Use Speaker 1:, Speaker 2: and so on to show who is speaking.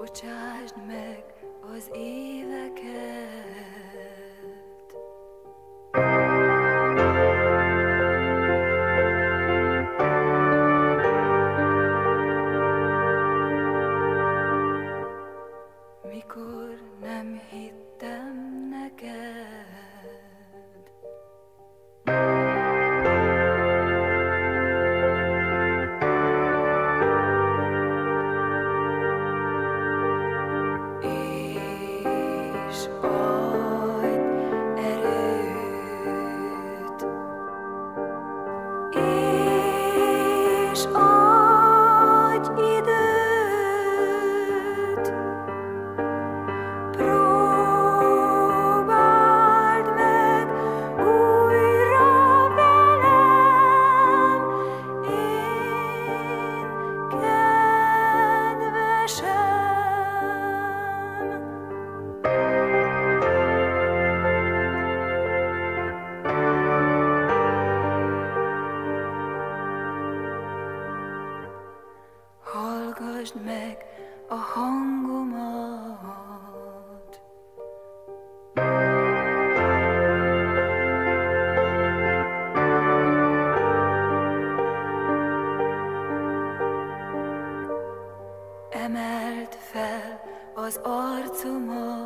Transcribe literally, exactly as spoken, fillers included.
Speaker 1: Bocsásd meg az éveket. Mikor nem hittem neked. És adj erőt, és adj időt, próbáld meg újra velem, én kedvesem. Hallgasd meg a hangomat. Emeld fel az arcomat.